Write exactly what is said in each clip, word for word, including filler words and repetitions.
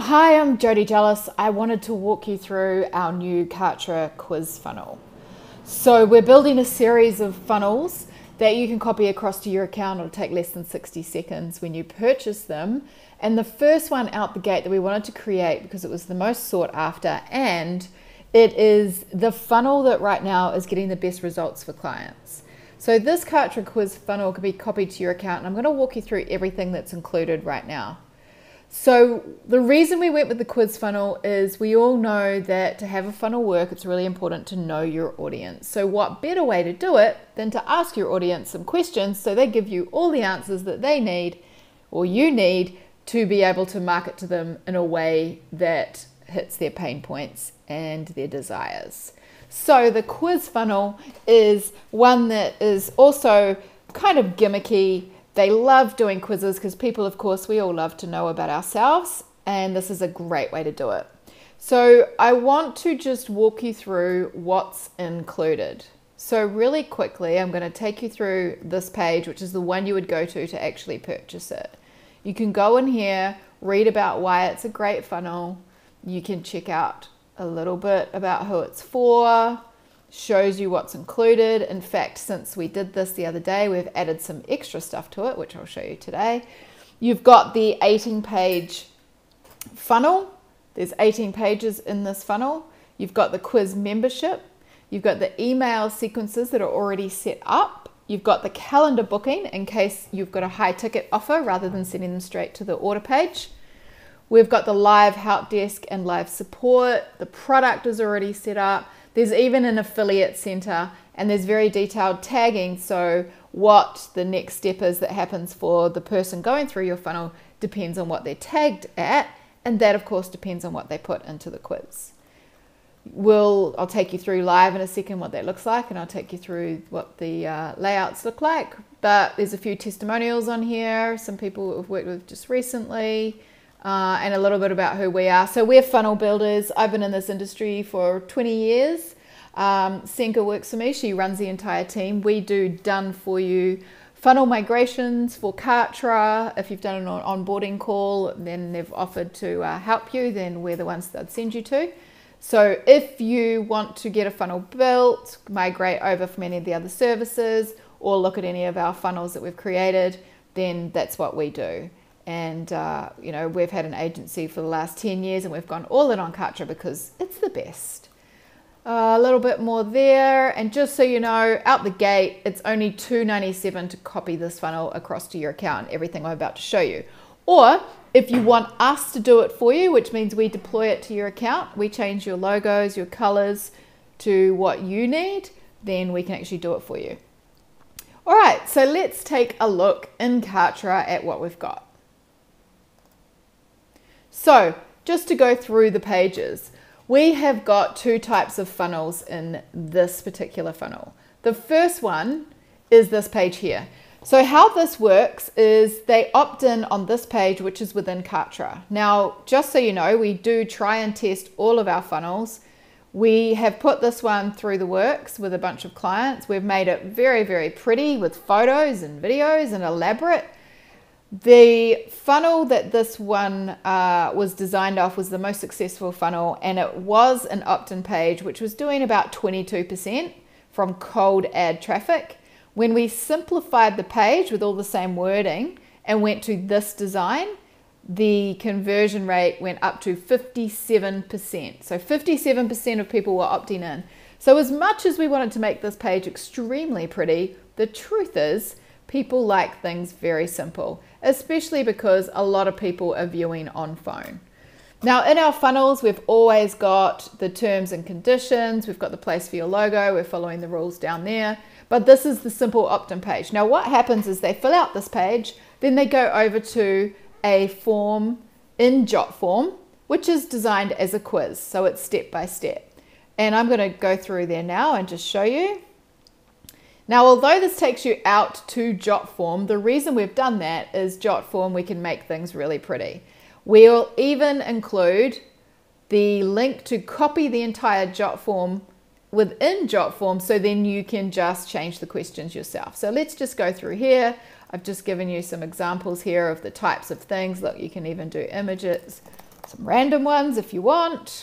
Hi, I'm Jody Jelas. I wanted to walk you through our new Kartra quiz funnel. So we're building a series of funnels that you can copy across to your account. It'll take less than sixty seconds when you purchase them. And the first one out the gate that we wanted to create because it was the most sought after, and it is the funnel that right now is getting the best results for clients. So this Kartra quiz funnel can be copied to your account, and I'm going to walk you through everything that's included right now. So the reason we went with the quiz funnel is we all know that to have a funnel work, it's really important to know your audience. So what better way to do it than to ask your audience some questions so they give you all the answers that they need or you need to be able to market to them in a way that hits their pain points and their desires. So the quiz funnel is one that is also kind of gimmicky. They love doing quizzes because people, of course, we all love to know about ourselves, and this is a great way to do it. So I want to just walk you through what's included. So really quickly, I'm going to take you through this page, which is the one you would go to to actually purchase it. You can go in here, read about why it's a great funnel. You can check out a little bit about who it's for. Shows you what's included. In fact, since we did this the other day, we've added some extra stuff to it, which I'll show you today. You've got the eighteen page funnel. There's eighteen pages in this funnel. You've got the quiz membership. You've got the email sequences that are already set up. You've got the calendar booking in case you've got a high ticket offer rather than sending them straight to the order page. We've got the live help desk and live support. The product is already set up. There's even an affiliate center, and there's very detailed tagging. So what the next step is that happens for the person going through your funnel depends on what they're tagged at. And that of course depends on what they put into the quiz. We'll, I'll take you through live in a second what that looks like, and I'll take you through what the uh, layouts look like. But there's a few testimonials on here, some people we've worked with just recently. Uh, and a little bit about who we are. So we're funnel builders. I've been in this industry for twenty years. Um, Senka works for me. She runs the entire team. We do done for you funnel migrations for Kartra. If you've done an onboarding call, then they've offered to uh, help you, then we're the ones that I'd send you to. So if you want to get a funnel built, migrate over from any of the other services, or look at any of our funnels that we've created, then that's what we do. And, uh, you know, we've had an agency for the last ten years, and we've gone all in on Kartra because it's the best. Uh, a little bit more there. And just so you know, out the gate, it's only two ninety-seven to copy this funnel across to your account, everything I'm about to show you. Or if you want us to do it for you, which means we deploy it to your account, we change your logos, your colors to what you need, then we can actually do it for you. All right, so let's take a look in Kartra at what we've got. So just to go through the pages, we have got two types of funnels in this particular funnel. The first one is this page here. So how this works is they opt in on this page, which is within Kartra. Now, just so you know, we do try and test all of our funnels. We have put this one through the works with a bunch of clients. We've made it very, very pretty with photos and videos and elaborate. The funnel that this one uh, was designed off was the most successful funnel, and it was an opt-in page, which was doing about twenty-two percent from cold ad traffic. When we simplified the page with all the same wording and went to this design, the conversion rate went up to fifty-seven percent. So fifty-seven percent of people were opting in. So as much as we wanted to make this page extremely pretty, the truth is people like things very simple, especially because a lot of people are viewing on phone. Now in our funnels, we've always got the terms and conditions. We've got the place for your logo. We're following the rules down there, but this is the simple opt-in page. Now what happens is they fill out this page, then they go over to a form in Jotform, which is designed as a quiz. So it's step by step. And I'm going to go through there now and just show you. Now, although this takes you out to Jotform, the reason we've done that is Jotform, we can make things really pretty. We'll even include the link to copy the entire Jotform within Jotform, so then you can just change the questions yourself. So let's just go through here. I've just given you some examples here of the types of things. Look, you can even do images, some random ones if you want.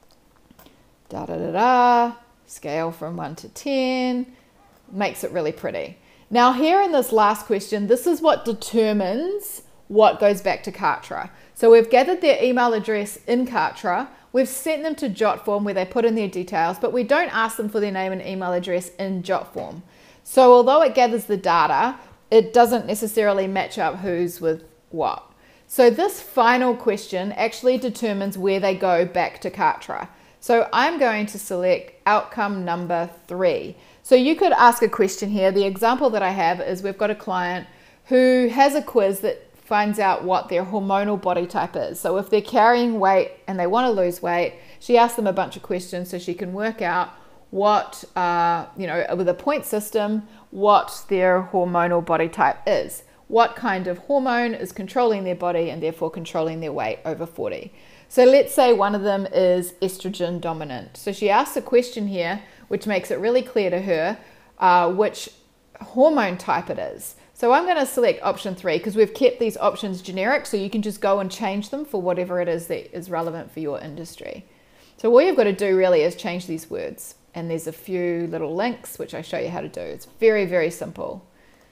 Da da da da. Scale from one to ten. Makes it really pretty. Now here in this last question, this is what determines what goes back to Kartra. So we've gathered their email address in Kartra. We've sent them to Jotform where they put in their details, but we don't ask them for their name and email address in Jotform. So although it gathers the data, it doesn't necessarily match up who's with what. So this final question actually determines where they go back to Kartra. So I'm going to select outcome number three. So you could ask a question here. The example that I have is we've got a client who has a quiz that finds out what their hormonal body type is. So if they're carrying weight and they want to lose weight, she asks them a bunch of questions so she can work out what, uh, you know, with a point system, what their hormonal body type is. What kind of hormone is controlling their body and therefore controlling their weight over forty. So let's say one of them is estrogen dominant. So she asks a question here, which makes it really clear to her uh, which hormone type it is. So I'm going to select option three because we've kept these options generic, so you can just go and change them for whatever it is that is relevant for your industry. So all you've got to do really is change these words. And there's a few little links which I show you how to do. It's very, very simple.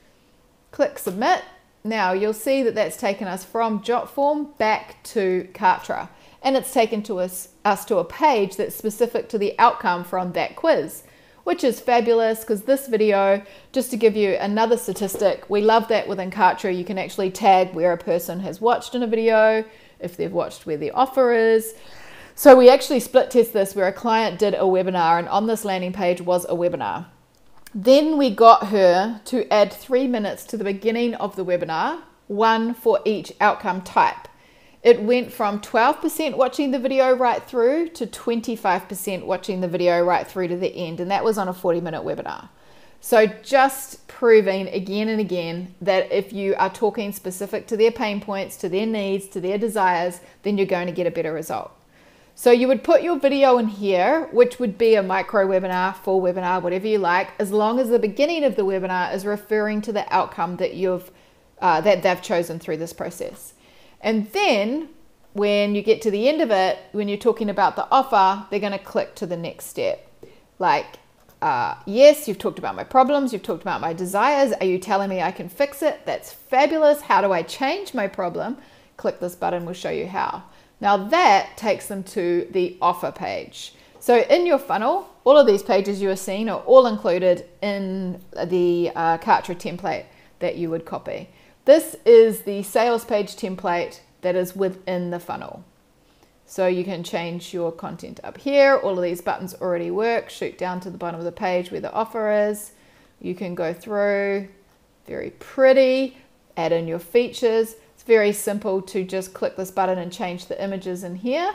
Click submit. Now you'll see that that's taken us from Jotform back to Kartra. And it's taken to us, us to a page that's specific to the outcome from that quiz, which is fabulous because this video, just to give you another statistic, we love that within Kartra you can actually tag where a person has watched in a video, if they've watched where the offer is. So we actually split test this where a client did a webinar and on this landing page was a webinar. Then we got her to add three minutes to the beginning of the webinar, one for each outcome type. It went from twelve percent watching the video right through to twenty-five percent watching the video right through to the end, and that was on a forty minute webinar. So just proving again and again that if you are talking specific to their pain points, to their needs, to their desires, then you're going to get a better result. So you would put your video in here, which would be a micro webinar, full webinar, whatever you like, as long as the beginning of the webinar is referring to the outcome that you've uh, that they've chosen through this process. And then when you get to the end of it, when you're talking about the offer, they're going to click to the next step. Like, uh, yes, you've talked about my problems. You've talked about my desires. Are you telling me I can fix it? That's fabulous. How do I change my problem? Click this button. We'll show you how. Now that takes them to the offer page. So in your funnel, all of these pages you are seeing are all included in the uh, Kartra template that you would copy. This is the sales page template that is within the funnel. So you can change your content up here. All of these buttons already work. Shoot down to the bottom of the page where the offer is. You can go through, very pretty, add in your features. It's very simple to just click this button and change the images in here.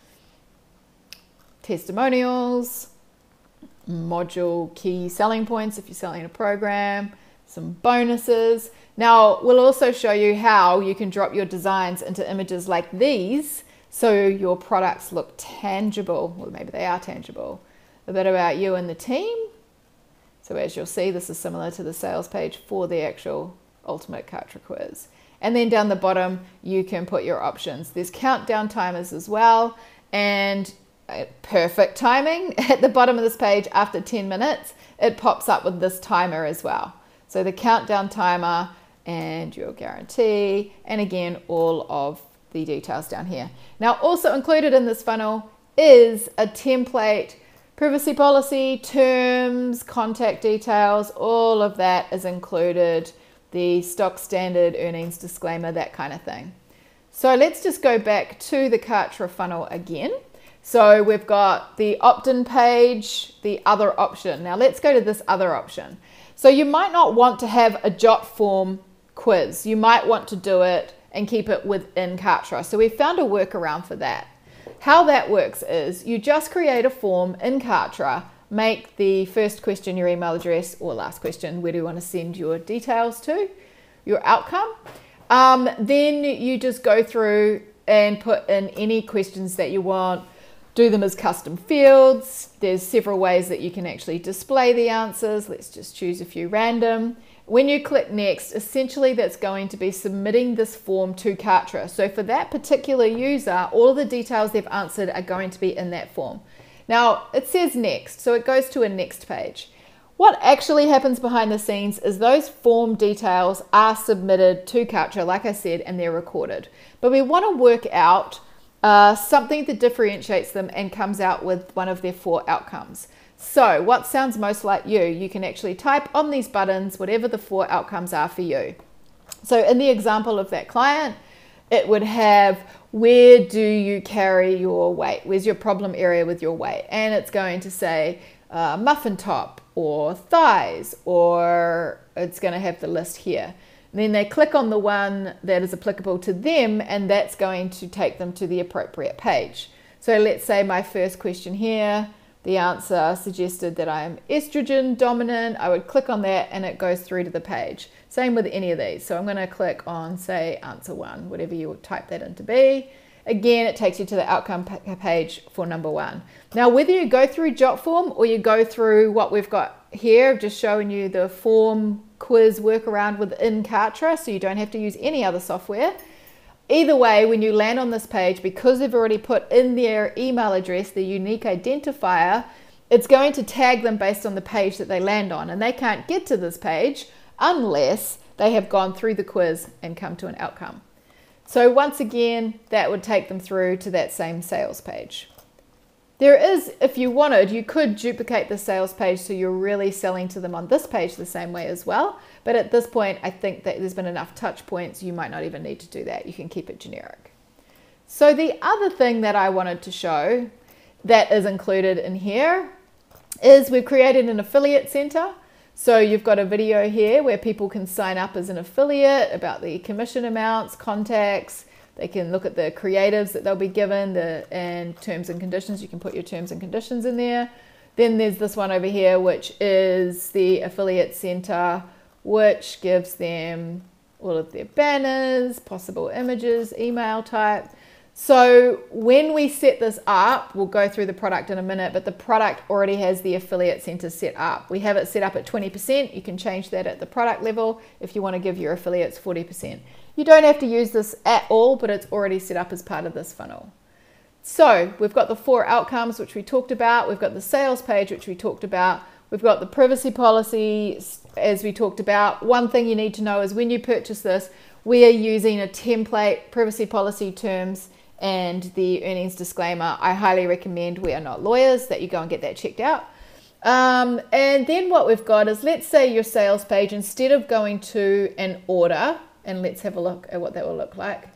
Testimonials, module key selling points if you're selling a program, some bonuses. Now we'll also show you how you can drop your designs into images like these so your products look tangible. Well, maybe they are tangible. A bit about you and the team. So as you'll see, this is similar to the sales page for the actual Ultimate Kartra quiz. And then down the bottom, you can put your options. There's countdown timers as well, and perfect timing. At the bottom of this page, after ten minutes, it pops up with this timer as well. So the countdown timer and your guarantee, and again, all of the details down here. Now, also included in this funnel is a template, privacy policy, terms, contact details, all of that is included. The stock standard, earnings disclaimer, that kind of thing. So let's just go back to the Kartra funnel again. So we've got the opt-in page, the other option. Now let's go to this other option. So you might not want to have a Jotform quiz. You might want to do it and keep it within Kartra. So we found a workaround for that. How that works is you just create a form in Kartra, make the first question your email address, or last question, where do you want to send your details to, your outcome. Um, then you just go through and put in any questions that you want, do them as custom fields. There's several ways that you can actually display the answers. Let's just choose a few random. When you click next, essentially that's going to be submitting this form to Kartra. So for that particular user, all of the details they've answered are going to be in that form. Now it says next, so it goes to a next page. What actually happens behind the scenes is those form details are submitted to Kartra, like I said, and they're recorded. But we want to work out uh, something that differentiates them and comes out with one of their four outcomes. So what sounds most like you? You can actually type on these buttons whatever the four outcomes are for you. So in the example of that client, it would have, where do you carry your weight? Where's your problem area with your weight? And it's going to say uh, muffin top or thighs, or it's going to have the list here. And then they click on the one that is applicable to them, and that's going to take them to the appropriate page. So let's say my first question here, the answer suggested that I'm estrogen dominant. I would click on that and it goes through to the page. Same with any of these. So I'm going to click on, say, answer one, whatever you would type that in to be. Again, it takes you to the outcome page for number one. Now, whether you go through Jotform or you go through what we've got here, just showing you the form quiz workaround within Kartra, so you don't have to use any other software. Either way, when you land on this page, because they've already put in their email address, the unique identifier, it's going to tag them based on the page that they land on. And they can't get to this page unless they have gone through the quiz and come to an outcome. So once again, that would take them through to that same sales page. There is, if you wanted, you could duplicate the sales page so you're really selling to them on this page the same way as well. But at this point, I think that there's been enough touch points, you might not even need to do that. You can keep it generic. So the other thing that I wanted to show that is included in here is we've created an affiliate center. So you've got a video here where people can sign up as an affiliate about the commission amounts, contacts. They can look at the creatives that they'll be given, the and terms and conditions. You can put your terms and conditions in there. Then there's this one over here, which is the affiliate center, which gives them all of their banners, possible images, email type. So when we set this up, we'll go through the product in a minute, but the product already has the affiliate center set up. We have it set up at twenty percent. You can change that at the product level if you want to give your affiliates forty percent. You don't have to use this at all, but it's already set up as part of this funnel. So we've got the four outcomes, which we talked about. We've got the sales page, which we talked about. We've got the privacy policy, as we talked about. One thing you need to know is when you purchase this, we are using a template, privacy policy terms, and the earnings disclaimer. I highly recommend, we are not lawyers, that you go and get that checked out. Um, and then what we've got is, let's say your sales page, instead of going to an order, and let's have a look at what that will look like.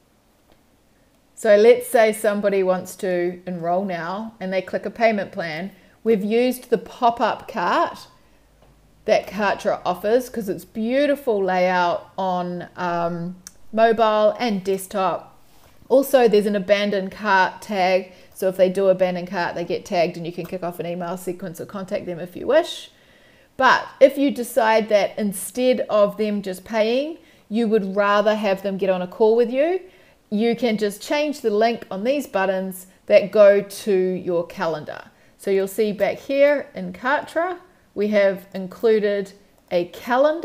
So let's say somebody wants to enroll now and they click a payment plan. We've used the pop-up cart that Kartra offers because it's beautiful layout on um, mobile and desktop. Also, there's an abandoned cart tag. So if they do abandon cart, they get tagged and you can kick off an email sequence or contact them if you wish. But if you decide that instead of them just paying, you would rather have them get on a call with you, you can just change the link on these buttons that go to your calendar. So you'll see back here in Kartra, we have included a calendar.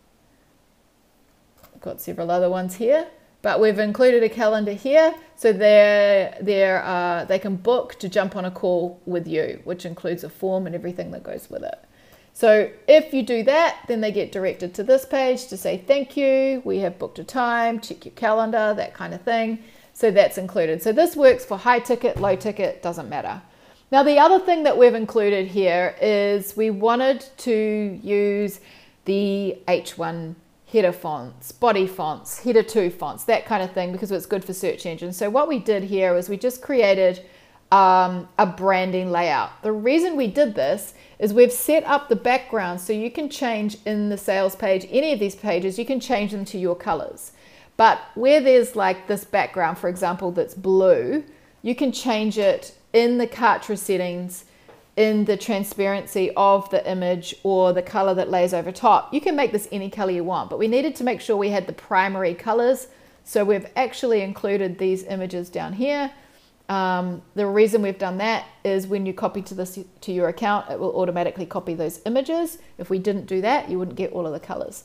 I've got several other ones here, but we've included a calendar here so they're, they're, uh, they can book to jump on a call with you, which includes a form and everything that goes with it. So if you do that, then they get directed to this page to say, thank you, we have booked a time, check your calendar, that kind of thing. So that's included. So this works for high ticket, low ticket, doesn't matter. Now the other thing that we've included here is we wanted to use the H one header fonts, body fonts, header two fonts, that kind of thing, because it's good for search engines. So what we did here is we just created um, a branding layout. The reason we did this is we've set up the background so you can change in the sales page, any of these pages, you can change them to your colors. But where there's like this background, for example, that's blue, you can change it in the Kartra settings, in the transparency of the image or the color that lays over top. You can make this any color you want, but we needed to make sure we had the primary colors. So we've actually included these images down here. Um, the reason we've done that is when you copy to this to your account, it will automatically copy those images. If we didn't do that, you wouldn't get all of the colors.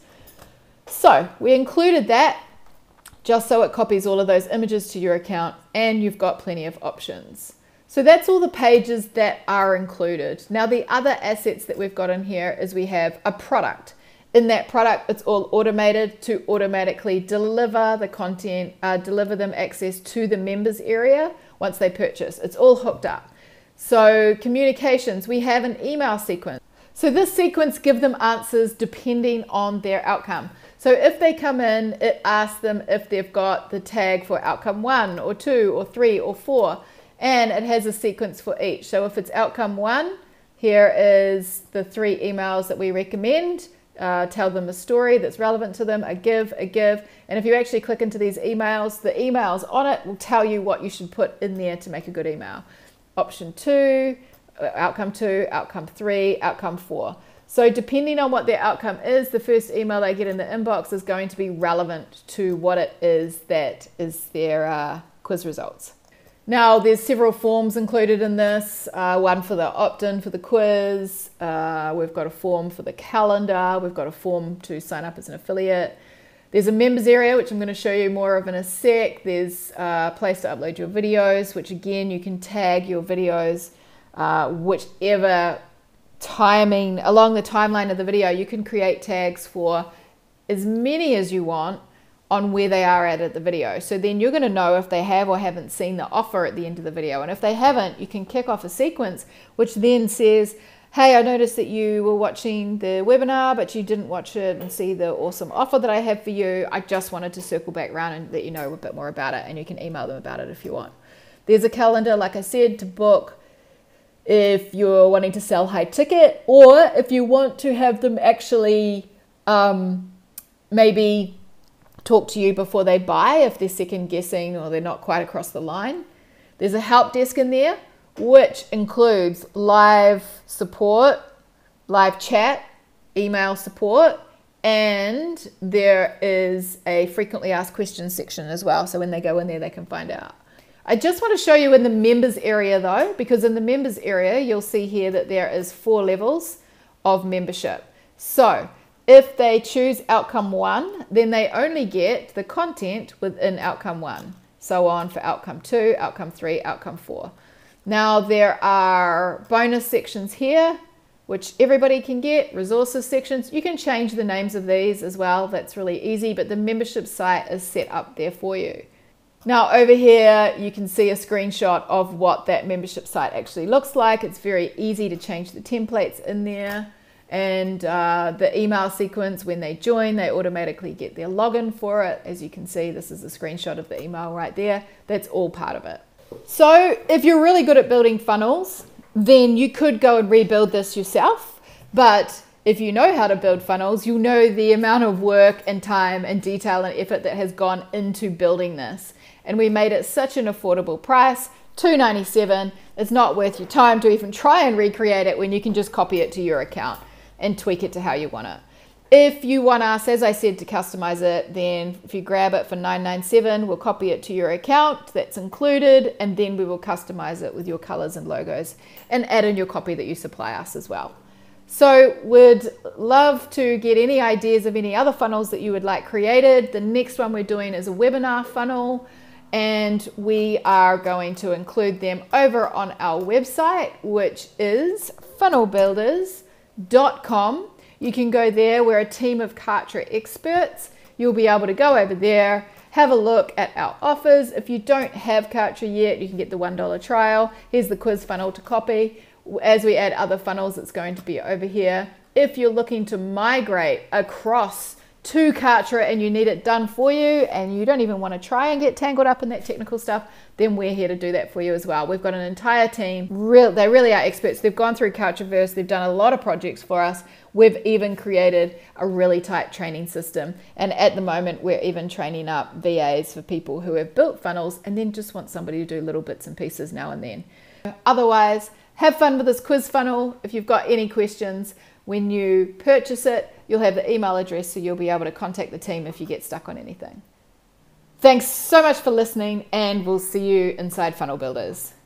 So we included that just so it copies all of those images to your account, and you've got plenty of options. So that's all the pages that are included. Now the other assets that we've got in here is we have a product. In that product, it's all automated to automatically deliver the content, uh, deliver them access to the members area once they purchase. It's all hooked up. So communications, we have an email sequence. So this sequence gives them answers depending on their outcome. So if they come in, it asks them if they've got the tag for outcome one or two or three or four, and it has a sequence for each. So if it's outcome one, here is the three emails that we recommend. Uh, tell them a story that's relevant to them, a give, a give. And if you actually click into these emails, the emails on it will tell you what you should put in there to make a good email. Option two, outcome two, outcome three, outcome four. So depending on what their outcome is, the first email they get in the inbox is going to be relevant to what it is that is their uh, quiz results. Now there's several forms included in this, uh, one for the opt-in for the quiz, uh, we've got a form for the calendar, we've got a form to sign up as an affiliate. There's a members area, which I'm going to show you more of in a sec. There's a place to upload your videos, which again you can tag your videos, uh, whichever timing, along the timeline of the video, you can create tags for as many as you want on where they are at at the video. So then you're going to know if they have or haven't seen the offer at the end of the video. And if they haven't, you can kick off a sequence which then says, hey, I noticed that you were watching the webinar, but you didn't watch it and see the awesome offer that I have for you. I just wanted to circle back around and let you know a bit more about it, and you can email them about it if you want. There's a calendar, like I said, to book if you're wanting to sell high ticket, or if you want to have them actually um, maybe talk to you before they buy if they're second guessing or they're not quite across the line. There's a help desk in there, which includes live support, live chat, email support, and there is a frequently asked questions section as well. So when they go in there, they can find out. I just want to show you in the members area though, because in the members area, you'll see here that there is four levels of membership. So if they choose outcome one, then they only get the content within outcome one. So on for outcome two, outcome three, outcome four. Now there are bonus sections here, which everybody can get, resources sections. You can change the names of these as well. That's really easy, but the membership site is set up there for you. Now over here, you can see a screenshot of what that membership site actually looks like. It's very easy to change the templates in there. And uh, the email sequence, when they join, they automatically get their login for it. As you can see, this is a screenshot of the email right there. That's all part of it. So if you're really good at building funnels, then you could go and rebuild this yourself. But if you know how to build funnels, you'll know the amount of work and time and detail and effort that has gone into building this. And we made it such an affordable price, two ninety-seven. It's not worth your time to even try and recreate it when you can just copy it to your account and tweak it to how you want it. If you want us, as I said, to customize it, then if you grab it for nine ninety-seven, we'll copy it to your account, that's included, and then we will customize it with your colors and logos and add in your copy that you supply us as well. So we'd love to get any ideas of any other funnels that you would like created. The next one we're doing is a webinar funnel, and we are going to include them over on our website, which is funnel builders dot com. You can go there. We're a team of Kartra experts. You'll be able to go over there, have a look at our offers. If you don't have Kartra yet, you can get the one dollar trial. Here's the quiz funnel to copy. As we add other funnels, it's going to be over here. If you're looking to migrate across to Kartra and you need it done for you and you don't even want to try and get tangled up in that technical stuff, then we're here to do that for you as well. We've got an entire team. Real, they really are experts. They've gone through Kartraverse. They've done a lot of projects for us. We've even created a really tight training system. And at the moment, we're even training up V As for people who have built funnels and then just want somebody to do little bits and pieces now and then. Otherwise, have fun with this quiz funnel. If you've got any questions, when you purchase it, you'll have the email address, so you'll be able to contact the team if you get stuck on anything. Thanks so much for listening, and we'll see you inside Funnel Builders.